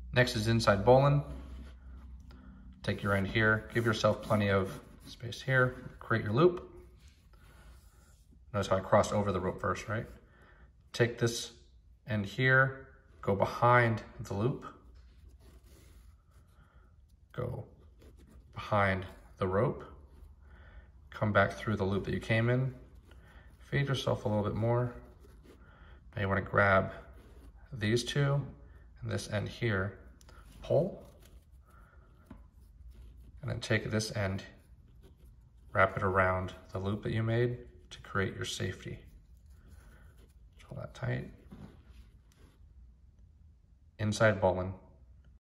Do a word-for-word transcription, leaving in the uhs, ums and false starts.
Next is inside bowline. Take your end here, give yourself plenty of space here, create your loop. Notice how I crossed over the rope first, right? Take this end here, go behind the loop, go behind the rope, come back through the loop that you came in, fade yourself a little bit more. Now you want to grab these two and this end here, pull, and then take this end, wrap it around the loop that you made to create your safety. Pull that tight. Inside bowline.